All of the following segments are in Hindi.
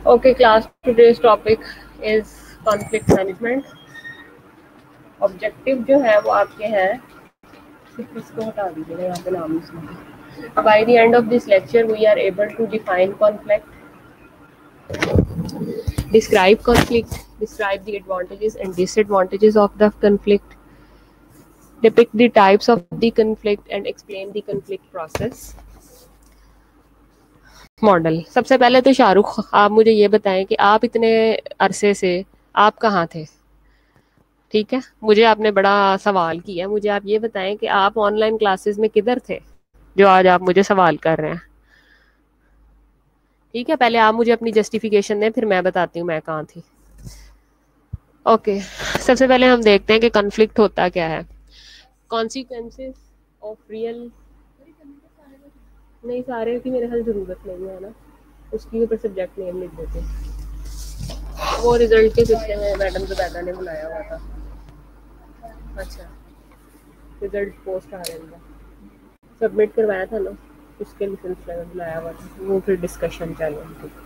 Okay, class, today's topic is conflict management. Objective जो है वो आपके हैं, सिर्फ इसको हटा दीजिएगा, यहाँ पे नाम इसमें। By the end of this lecture, we are able to define conflict, describe conflict, describe the advantages and disadvantages of the conflict, depict the types of the conflict and explain the conflict process. Model. सबसे पहले तो शाहरुख, आप मुझे ये बताएं कि आप इतने अरसे से आप कहाँ थे? ठीक है, मुझे आपने बड़ा सवाल किया, मुझे आप ये बताएं कि आप ऑनलाइन क्लासेस में किधर थे जो आज आप मुझे सवाल कर रहे हैं। ठीक है, पहले आप मुझे अपनी जस्टिफिकेशन दें, फिर मैं बताती हूँ मैं कहाँ थी। ओके, सबसे पहले हम देखते हैं कि कॉन्फ्लिक्ट होता क्या है। कॉन्सिक्वेंसेस ऑफ रियल, नहीं सारे की मेरे ख्याल ज़रूरत नहीं है ना, उसकी ऊपर सब्जेक्ट नेम लिख देते, वो रिजल्ट के सिलसिले में मैडम जुबैदा ने बुलाया हुआ था। अच्छा, रिजल्ट पोस्ट आ रहे हैं, सबमिट करवाया था ना, उसके सिलसिले में बुलाया हुआ था, वो फिर डिस्कशन चल रही थी।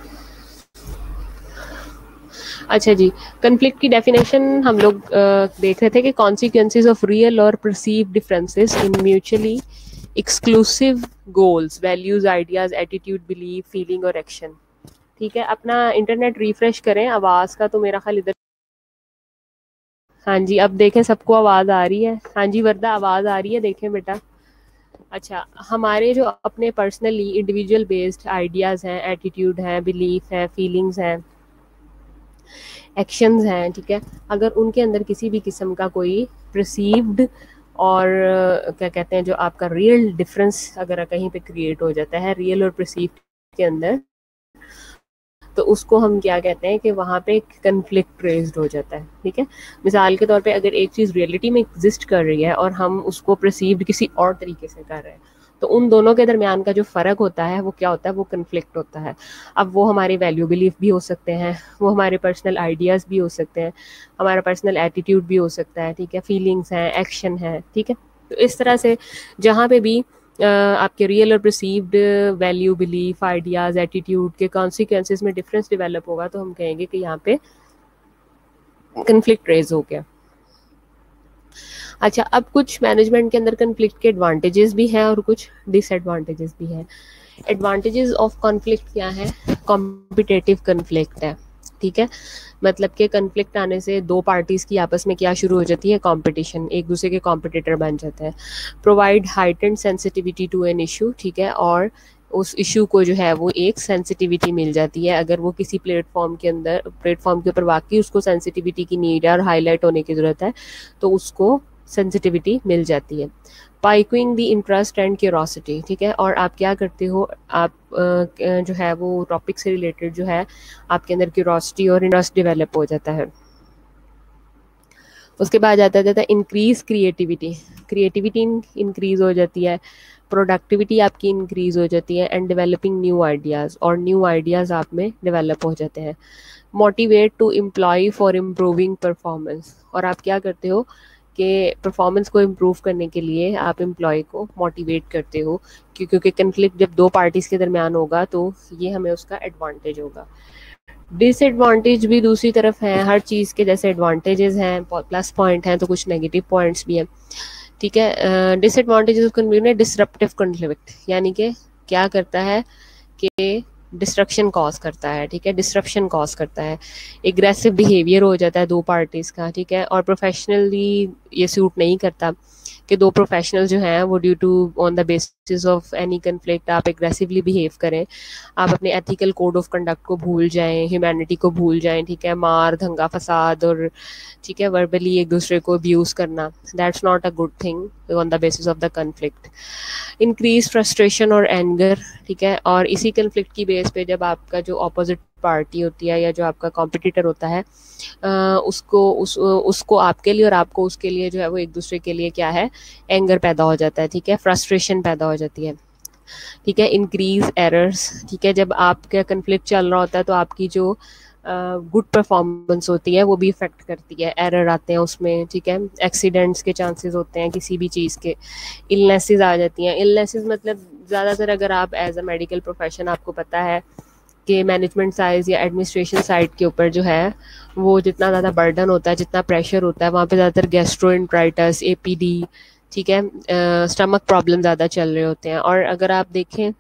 अच्छा जी, कन्फ्लिक्ट की डेफिनेशन हम लोग देख रहे थे कि कॉन्सिक्वेंसेस ऑफ रियल और perceived differences in mutually exclusive goals, values, ideas, attitude, believe, feeling और एक्शन। ठीक है, अपना इंटरनेट रिफ्रेश करें, आवाज़ का तो मेरा ख्याल इधर, हाँ जी, अब देखें सबको आवाज़ आ रही है? हाँ जी वर्दा, आवाज़ आ रही है? देखें बेटा। अच्छा, हमारे जो अपने पर्सनली इंडिविजुअल बेस्ड आइडियाज़ हैं, एटीट्यूड हैं, बिलीफ हैं, फीलिंग्स हैं, एक्शंस हैं, ठीक है, अगर उनके अंदर किसी भी किस्म का कोई परसीव्ड और क्या कहते हैं जो आपका रियल डिफरेंस अगर कहीं पे क्रिएट हो जाता है रियल और परसीव्ड के अंदर, तो उसको हम क्या कहते हैं कि वहाँ पे कन्फ्लिक्ट रेज्ड हो जाता है। ठीक है, मिसाल के तौर पे अगर एक चीज़ रियलिटी में एग्जिस्ट कर रही है और हम उसको परसीव्ड किसी और तरीके से कर रहे हैं, तो उन दोनों के दरमियान का जो फ़र्क होता है वो क्या होता है? वो कन्फ्लिक्ट होता है। अब वो हमारे वैल्यू बिलीफ भी हो सकते हैं, वो हमारे पर्सनल आइडियाज़ भी हो सकते हैं, हमारा पर्सनल एटीट्यूड भी हो सकता है, ठीक है, फीलिंग्स हैं, एक्शन है, ठीक है। तो इस तरह से जहाँ पे भी आपके रियल और perceived value, belief, ideas, attitude के कॉन्सिक्वेंसेस में डिफरेंस डेवलप होगा, तो हम कहेंगे कि यहाँ पे कन्फ्लिक्ट रेज हो गया। अच्छा, अब कुछ मैनेजमेंट के अंदर कन्फ्लिक्ट के एडवांटेजेस भी हैं और कुछ डिसएडवांटेजेस भी हैं। एडवांटेजेस ऑफ कॉन्फ्लिक्ट क्या है? कॉम्पिटेटिव कन्फ्लिक्ट है, ठीक है, मतलब कि कन्फ्लिक्ट आने से दो पार्टीज़ की आपस में क्या शुरू हो जाती है? कंपटीशन, एक दूसरे के कॉम्पिटिटर बन जाते हैं। Provide heightened sensitivity to an issue, ठीक है, और उस इशू को जो है वो एक सेंसिटिविटी मिल जाती है। अगर वो किसी प्लेटफॉर्म के ऊपर वाकई उसको सेंसिटिविटी की नीड है और हाईलाइट होने की ज़रूरत है, तो उसको सेंसिटिविटी मिल जाती है। Piquing the interest and curiosity, ठीक है, और आप क्या करते हो, आप जो है वो टॉपिक से रिलेटेड जो है आपके अंदर क्यूरोसिटी और इंटरेस्ट डेवलप हो जाता है। उसके बाद आता है इंक्रीज क्रिएटिविटी, क्रिएटिविटी इंक्रीज हो जाती है, प्रोडक्टिविटी आपकी इंक्रीज हो जाती है, एंड डेवलपिंग न्यू आइडियाज़, और न्यू आइडियाज़ आप में डेवलप हो जाते हैं। Motivate to employ for improving performance, और आप क्या करते हो कि परफॉर्मेंस को इम्प्रूव करने के लिए आप एम्प्लॉय को मोटिवेट करते हो, क्योंकि कन्फ्लिक्ट जब दो पार्टीज़ के दरमियान होगा तो ये हमें उसका एडवांटेज होगा। डिसएडवांटेज भी दूसरी तरफ है, हर चीज़ के जैसे एडवांटेजेस हैं, प्लस पॉइंट हैं, तो कुछ नेगेटिव पॉइंट्स भी हैं, ठीक है। डिसएडवांटेजेस ऑफ कन्फ्लिक्ट में डिसरप्टिव कन्फ्लिक्ट, यानी कि क्या करता है कि डिस्ट्रक्शन कॉज करता है, ठीक है, डिस्ट्रप्शन कॉज करता है, एग्रेसिव बिहेवियर हो जाता है दो पार्टीज़ का, ठीक है, और प्रोफेशनली ये सूट नहीं करता कि दो प्रोफेशनल जो हैं वो due to on the basis of any conflict आप एग्रेसिवली बिहेव करें, आप अपने एथिकल कोड ऑफ कंडक्ट को भूल जाएं, ह्यूमैनिटी को भूल जाएं, ठीक है, मार दंगा फसाद और ठीक है वर्बली एक दूसरे को अब्यूज़ करना, that's not a good thing on the basis of the conflict. Increase frustration और एंगर, ठीक है, और इसी कन्फ्लिक्ट की बेस पे जब आपका जो अपोजिट पार्टी होती है या जो आपका कॉम्पिटिटर होता है उसको आपके लिए और आपको उसके लिए जो है वो एक दूसरे के लिए क्या है, एंगर पैदा हो जाता है, ठीक है, फ्रस्ट्रेशन पैदा हो जाती है, ठीक है। इंक्रीज एरर्स, ठीक है, जब आपका कन्फ्लिक्ट चल रहा होता है तो आपकी जो गुड परफॉर्मेंस होती है वो भी इफेक्ट करती है, एरर आते हैं उसमें, ठीक है, एक्सीडेंट्स के चांसेस होते हैं किसी भी चीज़ के, इलनेसेस आ जाती हैं। इलनेसेस मतलब ज़्यादातर अगर आप एज अ मेडिकल प्रोफेशन आपको पता है आपके मैनेजमेंट साइज या एडमिनिस्ट्रेशन साइड के ऊपर जो है वो जितना ज़्यादा बर्डन होता है, जितना प्रेशर होता है, वहाँ पे ज़्यादातर गैस्ट्रोएंटराइटिस, एपीडी, ठीक है, स्टमक प्रॉब्लम ज़्यादा चल रहे होते हैं। और अगर आप देखें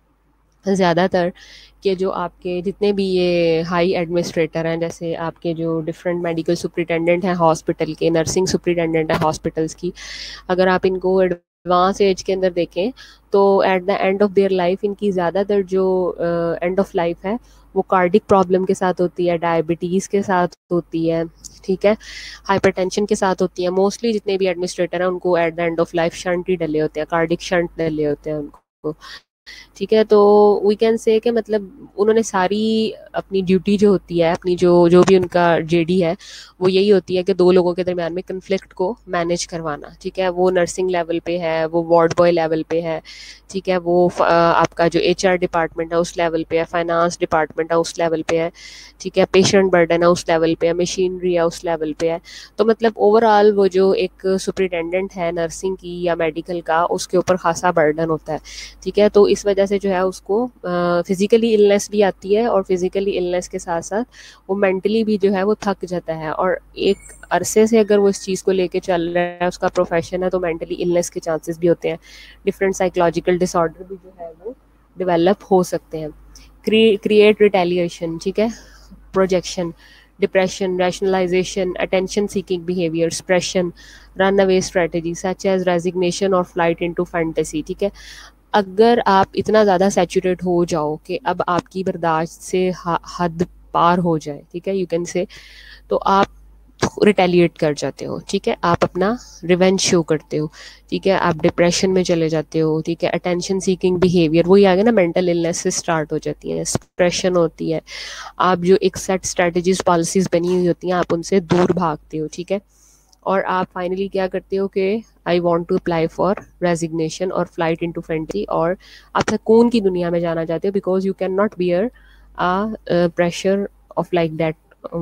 ज़्यादातर के जो आपके जितने भी ये हाई एडमिनिस्ट्रेटर हैं, जैसे आपके जो डिफरेंट मेडिकल सुपरिटेंडेंट हैं हॉस्पिटल के, नर्सिंग सुपरिटेंडेंट हैं हॉस्पिटल्स की, अगर आप इनको एडवांस एज के अंदर देखें तो at the end of their life इनकी ज़्यादातर जो एंड ऑफ लाइफ है वो कार्डिक प्रॉब्लम के साथ होती है, डायबिटीज़ के साथ होती है, ठीक है, हाइपरटेंशन के साथ होती है। मोस्टली जितने भी एडमिनिस्ट्रेटर हैं उनको at the end of life शंट ही डले होते हैं, कार्डिक शंट डले होते हैं उनको, ठीक है। तो वी कैन से कि मतलब उन्होंने सारी अपनी ड्यूटी जो होती है, अपनी जो जो भी उनका जेडी है वो यही होती है कि दो लोगों के दरमियान में कन्फ्लिक्ट को मैनेज करवाना, ठीक है। वो नर्सिंग लेवल पे है, वो वार्ड बॉय लेवल पे है, ठीक है, वो आपका जो एचआर डिपार्टमेंट है उस लेवल पे है, फाइनेंस डिपार्टमेंट है उस लेवल पे है, ठीक है, पेशेंट बर्डन है उस लेवल पे है, मशीनरी है उस लेवल पे है। तो मतलब ओवरऑल वो जो एक सुपरिटेंडेंट है नर्सिंग की या मेडिकल का, उसके ऊपर खासा बर्डन होता है, ठीक है। तो इस वजह से जो है उसको फिज़िकली इलनेस भी आती है, और फिज़िकली इलनेस के साथ साथ वो मेंटली भी जो है वो थक जाता है। और एक अरसे से अगर वो इस चीज़ को लेके चल रहा है, उसका प्रोफेशन है, तो मेंटली इलनेस के चांसेस भी होते हैं, डिफरेंट साइकोलॉजिकल डिसऑर्डर भी जो है वो डेवलप हो सकते हैं। क्रिएट रिटेलिएशन, ठीक है, projection, depression, rationalisation, attention seeking behaviour, suppression, run away strategy such as resignation और फ्लाइट इनटू फैंटेसी, ठीक है। अगर आप इतना ज़्यादा सैचुरेट हो जाओ कि अब आपकी बर्दाश्त से हद पार हो जाए, ठीक है, यू कैन से, तो आप रिटेलिएट कर जाते हो, ठीक है, आप अपना रिवेंज शो करते हो, ठीक है, आप डिप्रेशन में चले जाते हो, ठीक है, अटेंशन सीकिंग बिहेवियर, वही आ गया ना, मेंटल इलनेस से स्टार्ट हो जाती है, डिप्रेशन होती है, आप जो एक सेट स्ट्रेटजीज पॉलिसीज बनी हुई होती हैं आप उनसे दूर भागते हो, ठीक है। और आप फाइनली क्या करते हो कि I want to apply for resignation और फ्लाइट इन टू फेंटी, और आप सुकून की दुनिया में जाना चाहते हो because you can not bear a pressure of like that,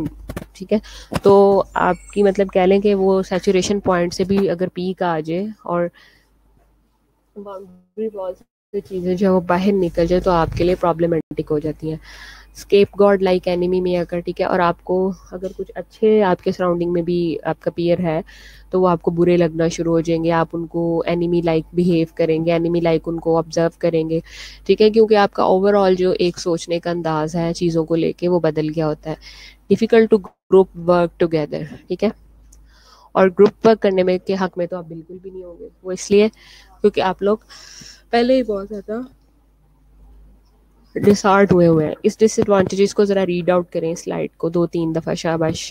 ठीक है। तो आपकी मतलब कह लें कि वो सैचुरेशन पॉइंट से भी अगर पीक आ जाए और बाउंड्री वॉल से चीज़ें जो है वो बाहर निकल जाए तो आपके लिए प्रॉब्लमेटिक हो जाती हैं। स्केप गॉड लाइक एनिमी में अगर, ठीक है, और आपको अगर कुछ अच्छे आपके सराउंडिंग में भी आपका पीयर है तो वो आपको बुरे लगना शुरू हो जाएंगे, आप उनको एनिमी लाइक बिहेव करेंगे, एनिमी लाइक उनको ऑब्जर्व करेंगे, ठीक है, क्योंकि आपका ओवरऑल जो एक सोचने का अंदाज है चीज़ों को लेके वो बदल गया होता है। Difficult to group work together, ठीक है, और ग्रुप वर्क करने में के हक में तो आप बिल्कुल भी नहीं होंगे, वो इसलिए क्योंकि आप लोग पहले ही बहुत ज़्यादा डिसहार्ट हुए हुए हैं। इस डिसएडवांटेजेस को ज़रा रीड आउट करें स्लाइड को 2-3 दफ़ा, शाबाश।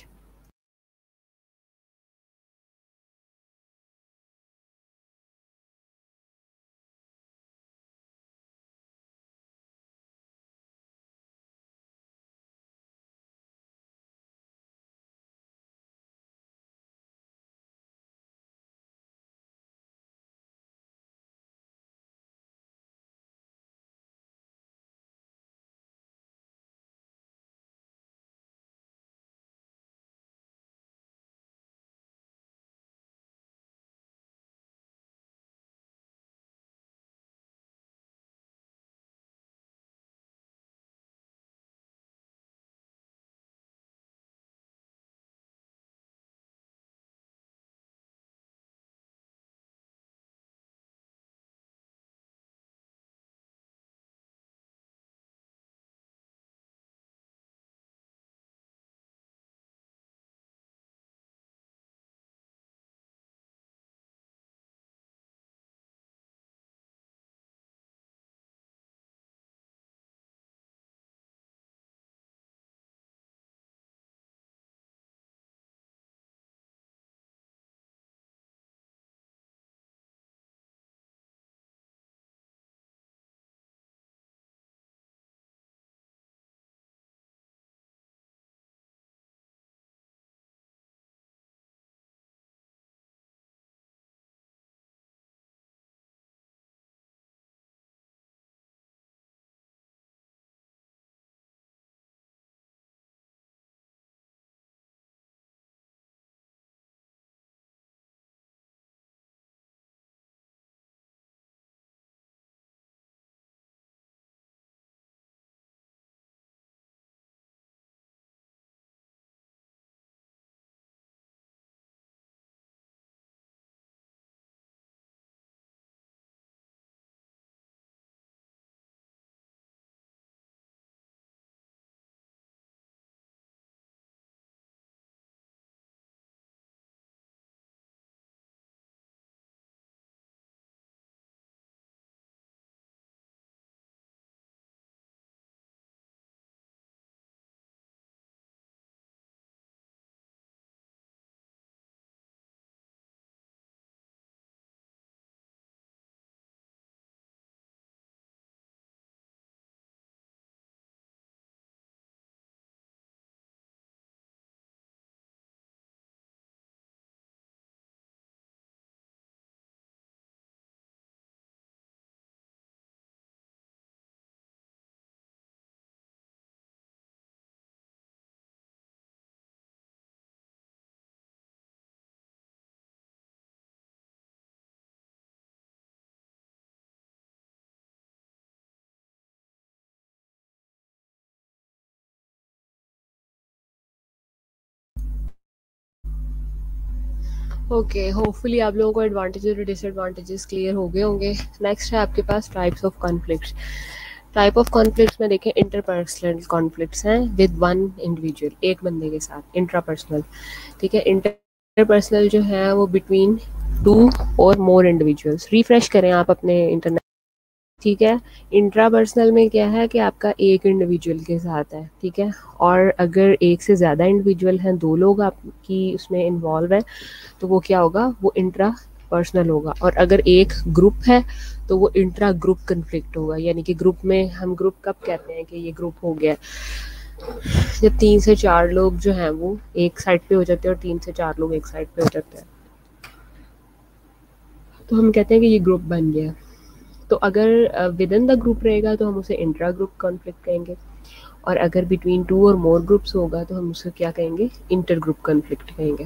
ओके, होपफुली आप लोगों को एडवांटेजेस और डिसएडवांटेजेस क्लियर हो गए होंगे। नेक्स्ट है आपके पास types of conflicts. Type of conflicts में देखें, इंटरपर्सनल कॉन्फ्लिक्ट्स हैं विद वन इंडिविजुअल, एक बंदे के साथ, इंट्रापर्सनल। ठीक है, इंटरपर्सनल जो है वो बिटवीन टू और मोर इंडिविजुअल्स। रिफ्रेश करें आप अपने इंटरनेट। ठीक है, इंट्रापर्सनल में क्या है कि आपका एक इंडिविजुअल के साथ है। ठीक है, और अगर एक से ज़्यादा इंडिविजुअल हैं, दो लोग आपकी उसमें इन्वॉल्व है, तो वो क्या होगा, वो इंट्रा पर्सनल होगा। और अगर एक ग्रुप है तो वो इंट्रा ग्रुप कन्फ्लिक्ट होगा। यानी कि ग्रुप में हम ग्रुप कब कहते हैं कि ये ग्रुप हो गया, जब 3 से 4 लोग जो हैं वो एक साइड पे हो जाते हैं और 3 से 4 लोग एक साइड पे हो जाते हैं, तो हम कहते हैं कि ये ग्रुप बन गया। तो अगर विद इन द ग्रुप रहेगा तो हम उसे इंट्रा ग्रुप कॉन्फ्लिक्ट कहेंगे, और अगर बिटवीन टू और मोर ग्रुप्स होगा तो हम उसे क्या कहेंगे, इंटर ग्रुप कॉन्फ्लिक्ट कहेंगे।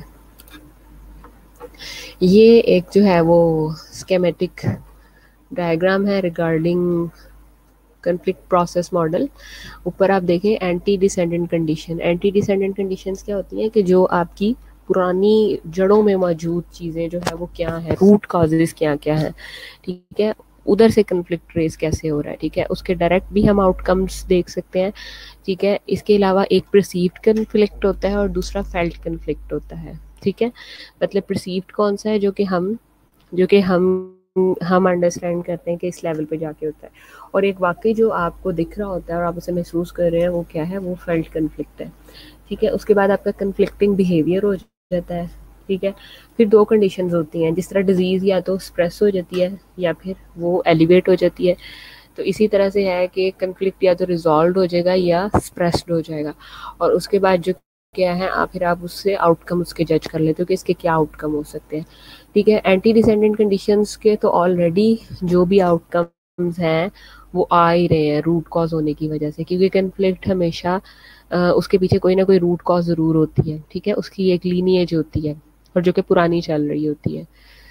ये एक जो है वो स्केमेटिक डायग्राम है रिगार्डिंग कॉन्फ्लिक्ट प्रोसेस मॉडल। ऊपर आप देखें antecedent condition. Antecedent conditions क्या होती हैं कि जो आपकी पुरानी जड़ों में मौजूद चीज़ें जो है वो क्या है, रूट कॉजेज क्या क्या है। ठीक है, उधर से कन्फ्लिक्ट ट्रेस कैसे हो रहा है। ठीक है, उसके डायरेक्ट भी हम आउटकम्स देख सकते हैं। ठीक है, इसके अलावा एक परसीव्ड कन्फ्लिक्ट होता है और दूसरा फेल्ट कन्फ्लिक्ट होता है। ठीक है, मतलब परसीव्ड कौन सा है, जो कि हम अंडरस्टैंड करते हैं कि इस लेवल पे जाके होता है, और एक वाकई जो आपको दिख रहा होता है और आप उसे महसूस कर रहे हैं, वो क्या है, वो फेल्ट कन्फ्लिक्ट है। ठीक है, उसके बाद आपका कन्फ्लिक्टिंग बिहेवियर हो जाता है। ठीक है, फिर दो कंडीशंस होती हैं, जिस तरह डिजीज़ या तो स्प्रेस हो जाती है या फिर वो एलिवेट हो जाती है। तो इसी तरह से है कि कन्फ्लिक्ट या तो रिजॉल्व हो जाएगा या स्प्रेस्ड हो जाएगा, और उसके बाद जो क्या है फिर आप उससे आउटकम उसके जज कर लेते हो कि इसके क्या आउटकम हो सकते हैं। ठीक है, एंटी डिसेंडेंट कंडीशंस के तो ऑलरेडी जो भी आउटकम्स हैं वो आ ही रहे हैं रूट कॉज होने की वजह से, क्योंकि कन्फ्लिक्ट हमेशा उसके पीछे कोई ना कोई रूट कॉज ज़रूर होती है। ठीक है, उसकी एक लीनिएज होती है और जो कि पुरानी चल रही होती है।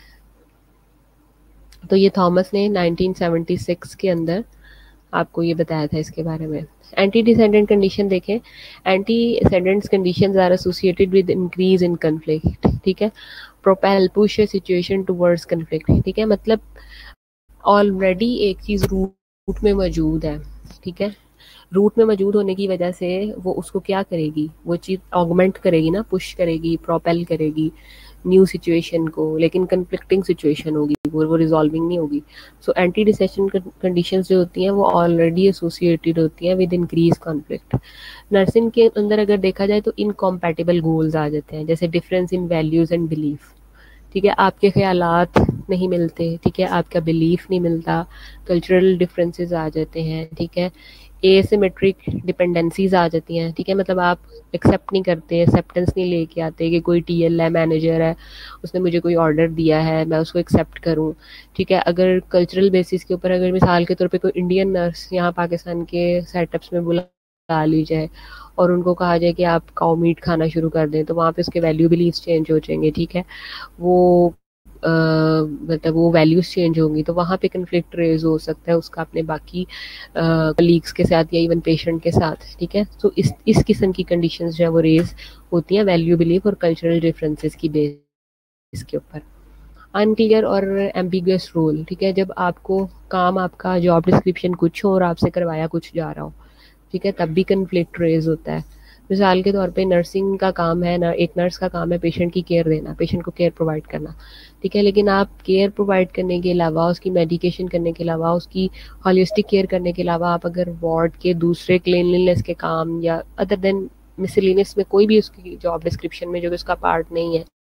तो ये थॉमस ने 1976 के अंदर आपको ये बताया था इसके बारे में। एंटी डिसेंडेंट कंडीशन देखें, antecedent conditions are associated with increase in conflict. ठीक है, propel push a situation towards conflict. ठीक है, मतलब ऑलरेडी एक चीज़ रूट में मौजूद है। ठीक है, रूट में मौजूद होने की वजह से वो उसको क्या करेगी, वो चीज़ ऑगमेंट करेगी ना, पुश करेगी, प्रोपेल करेगी न्यू सिचुएशन को, लेकिन कन्फ्लिक्टिंग सिचुएशन होगी, वो रिजॉल्विंग नहीं होगी। सो एंटी डिसेशन कंडीशंस जो होती हैं वो ऑलरेडी एसोसिएटेड होती हैं विद इंक्रीज कॉन्फ्लिक्ट। नर्सिंग के अंदर अगर देखा जाए तो इनकॉम्पैटिबल गोल्स आ जाते हैं, जैसे difference in values and belief. ठीक है, आपके ख्यालात नहीं मिलते। ठीक है, आपका बिलीफ नहीं मिलता, कल्चरल डिफरेंसेस आ जाते हैं। ठीक है, एसिमेट्रिक डिपेंडेंसीज आ जाती हैं। ठीक है, मतलब आप एक्सेप्ट नहीं करते, एक्सेप्टेंस नहीं लेके आते कि कोई टीएल है, मैनेजर है, उसने मुझे कोई ऑर्डर दिया है, मैं उसको एक्सेप्ट करूं। ठीक है, अगर कल्चरल बेसिस के ऊपर अगर मिसाल के तौर पे कोई इंडियन नर्स यहाँ पाकिस्तान के सेटअप्स में बुला ली जाए और उनको कहा जाए कि आप काऊ मीट खाना शुरू कर दें, तो वहाँ पे उसके वैल्यू बिलीव्स चेंज हो जाएंगे। ठीक है, वो मतलब वो वैल्यूज़ चेंज होंगी, तो वहाँ पे कन्फ्लिक्ट रेज हो सकता है उसका अपने बाकी कलीग्स के साथ या इवन पेशेंट के साथ। ठीक है, तो इस किस्म की कंडीशंस जो है वो रेज होती हैं वैल्यू बिलीफ और कल्चरल डिफरेंसेस की बेस के ऊपर। अनक्लियर और एम्बिगुअस रोल। ठीक है, जब आपको काम, आपका जॉब डिस्क्रिप्शन कुछ हो और आपसे करवाया कुछ जा रहा हो, ठीक है, तब भी कन्फ्लिक्ट रेज होता है। मिसाल के तौर पे नर्सिंग का काम है ना, एक नर्स का काम है पेशेंट की केयर देना, पेशेंट को केयर प्रोवाइड करना। ठीक है, लेकिन आप केयर प्रोवाइड करने के अलावा, उसकी मेडिकेशन करने के अलावा, उसकी होलिस्टिक केयर करने के अलावा आप अगर वार्ड के दूसरे क्लीनलीनेस के काम या अदर देन मिसलिनियस में कोई भी उसकी जॉब डिस्क्रिप्शन में जो कि उसका पार्ट नहीं है,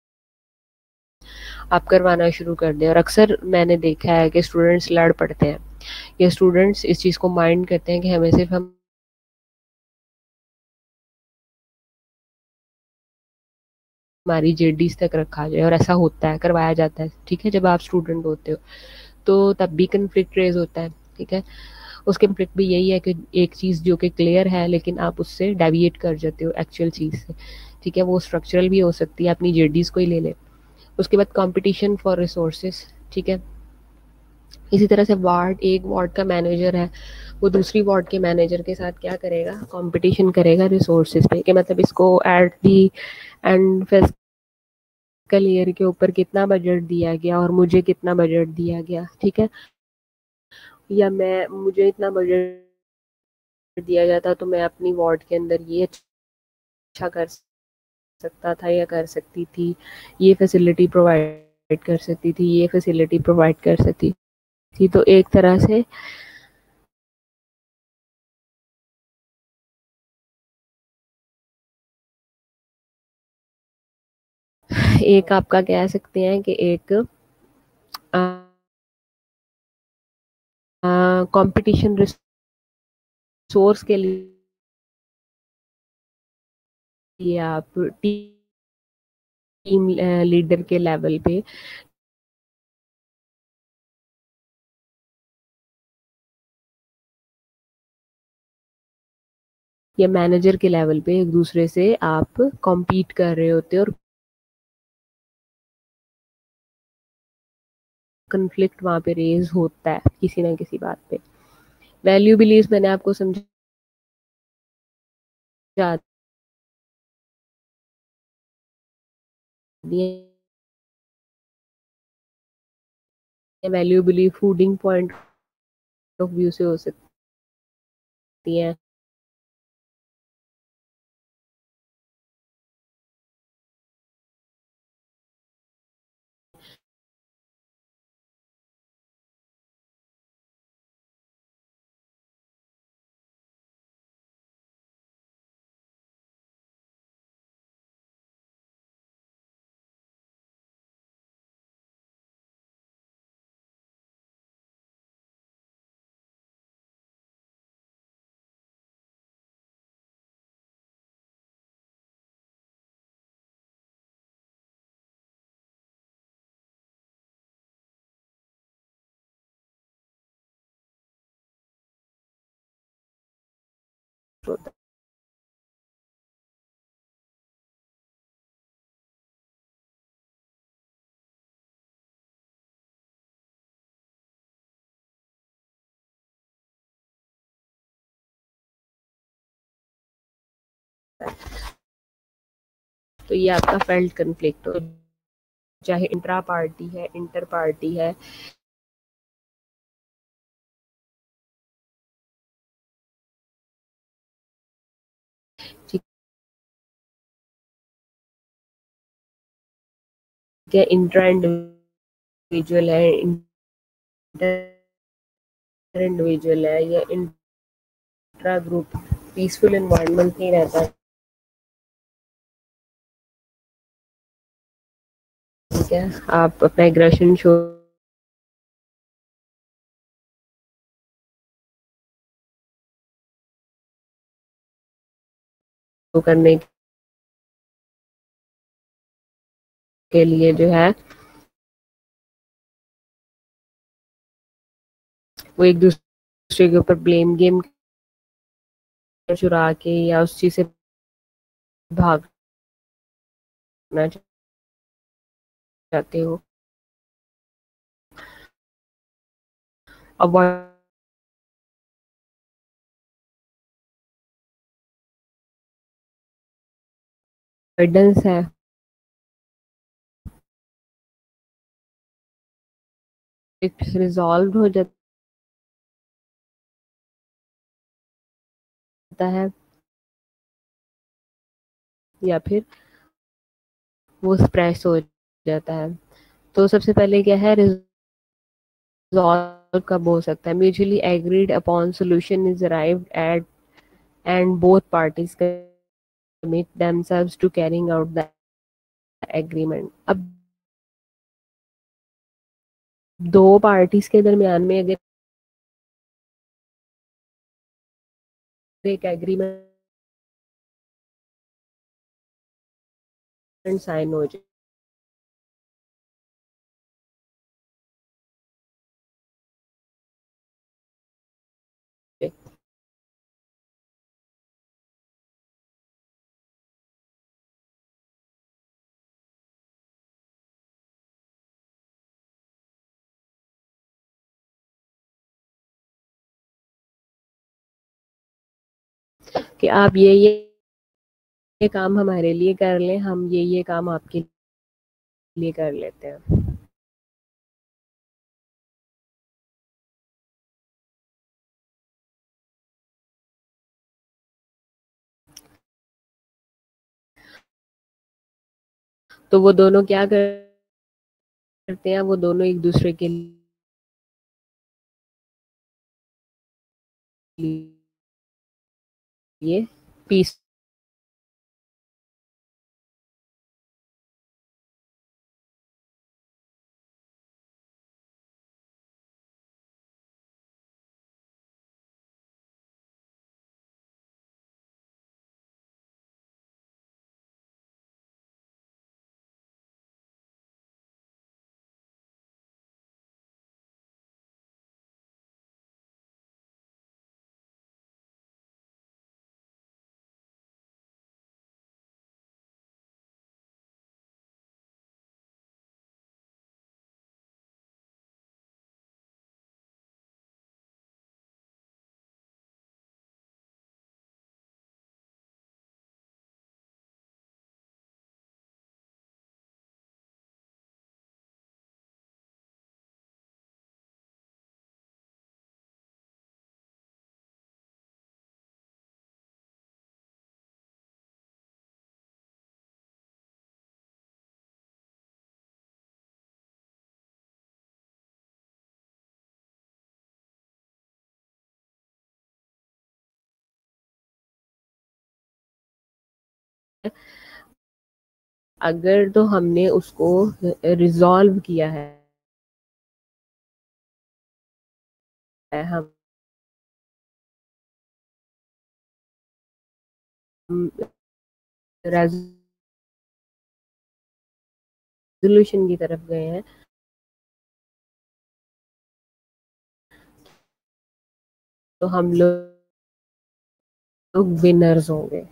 आप करवाना शुरू कर दें। और अक्सर मैंने देखा है कि स्टूडेंट्स लड़ पड़ते हैं, या स्टूडेंट्स इस चीज़ को माइंड करते हैं कि हमें सिर्फ हमारी जेडीज तक रखा जाए, और ऐसा होता है, करवाया जाता है। ठीक है, जब आप स्टूडेंट होते हो तो तब भी कन्फ्लिक्ट रेज होता है। ठीक है, उसके कन्फ्लिक्ट भी यही है कि एक चीज़ जो कि क्लियर है लेकिन आप उससे डेविएट कर जाते हो एक्चुअल चीज़ से। ठीक है, वो स्ट्रक्चरल भी हो सकती है, अपनी जेडीज को ही ले लें। उसके बाद कंपटीशन फॉर रिसोर्सेज। ठीक है, इसी तरह से एक वार्ड का मैनेजर है, वो दूसरी वार्ड के मैनेजर के साथ क्या करेगा, कंपटीशन करेगा रिसोर्सेज पे, कि मतलब इसको at the end physical year के ऊपर कितना बजट दिया गया और मुझे कितना बजट दिया गया, ठीक है, या मैं मुझे इतना बजट दिया जाता तो मैं अपनी वार्ड के अंदर ये अच्छा कर सकता था या कर सकती थी, ये फैसिलिटी प्रोवाइड कर सकती थी, ये फैसिलिटी प्रोवाइड कर सकती थी। तो एक तरह से एक आपका कह सकते हैं कि एक कंपटीशन रिसोर्स के लिए आप टीम लीडर के लेवल पे या मैनेजर के लेवल पे एक दूसरे से आप कॉम्पीट कर रहे होते हो और कन्फ्लिक्ट वहाँ पे रेज होता है किसी ना किसी बात पे। वैल्यू बिलीव्स मैंने आपको समझा दिए। वैल्यू बिलीव फूडिंग पॉइंट ऑफ व्यू से हो सकती है। तो ये आपका फेल्ट कन्फ्लिक्ट हो, चाहे इंट्रा पार्टी है, इंटर पार्टी है, ठीक है, इंट्रा इंडिविजुअल है, इंटर इंडिविजुअल है, या इंट्रा ग्रुप पीसफुल एनवायरनमेंट नहीं रहता, ठीक है, आप अपना एग्रेशन शो करने के लिए जो है वो एक दूसरे के ऊपर ब्लेम गेम चुरा के या उस चीज से भागना चाहते हो, अवॉइडेंस है, रिजॉल्व हो जाता है, या फिर वो स्प्रेस हो जाता है। तो सबसे पहले क्या है, रिजॉल्व कब हो सकता है, mutually agreed upon solution is arrived at and both parties commit themselves to carrying out the agreement। अब दो पार्टीज के दरमियान में अगर एक एग्रीमेंट साइन हो जाए कि आप ये काम हमारे लिए कर लें, हम ये काम आपके लिए कर लेते हैं। तो वो दोनों क्या करते हैं, वो दोनों एक दूसरे के लिए पीस अगर तो हमने उसको रिजॉल्व किया है, हम रेजोल्यूशन की तरफ गए हैं, तो हम लोग विनर्स होंगे।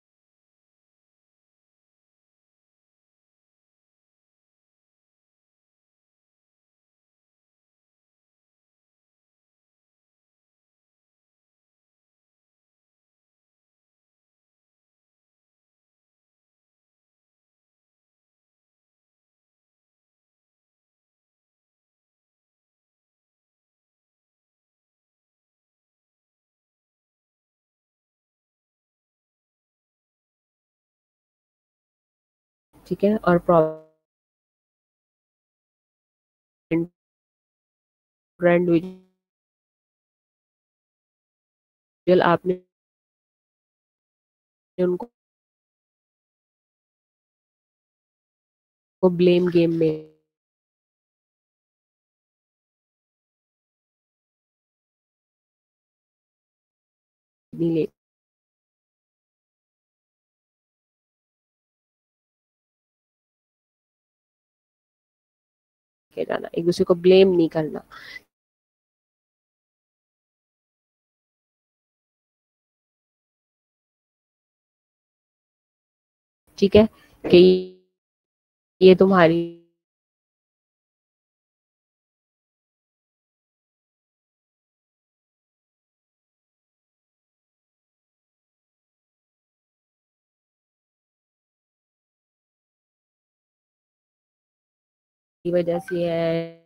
ठीक है, और इंडिविजुअल आपने उनको ब्लेम गेम में नहीं लेके जाना, एक दूसरे को ब्लेम नहीं करना। ठीक है, कि ये तुम्हारी वजह से है,